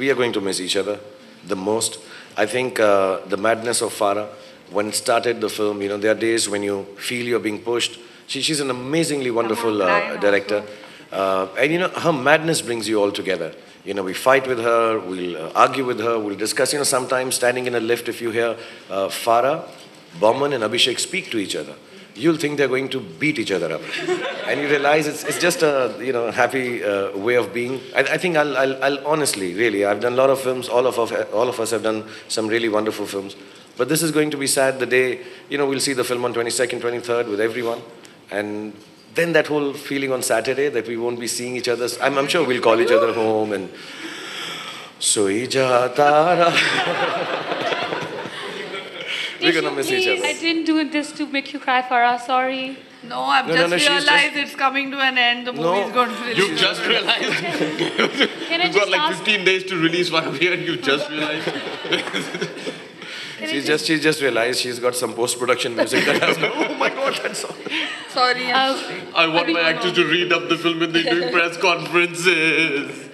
we are going to miss each other the most. I think the madness of Farah, when it started the film, you know, there are days when you feel you're being pushed. She's an amazingly wonderful director. And, you know, her madness brings you all together. You know, we fight with her, we'll argue with her, we'll discuss. You know, sometimes standing in a lift, if you hear Farah, Bomman and Abhishek speak to each other, you'll think they're going to beat each other up. And you realize it's just a, you know, happy way of being. I think I'll honestly, really, I've done a lot of films. All of us have done some really wonderful films. But this is going to be sad the day, you know, we'll see the film on 22nd, 23rd with everyone. And then that whole feeling on Saturday that we won't be seeing each other. I'm sure we'll call each other home and... Soi ja tara. We're gonna miss each other. I didn't do this to make you cry, Farah. Sorry. No, I've just realized it's coming to an end. The movie's going to release. You've just realized? You've got like 15 days to release one here and you've just realized? She just realized she's got some post-production music that has no, oh my God, that's all. Sorry. I want my actors to read up the film when they're doing press conferences.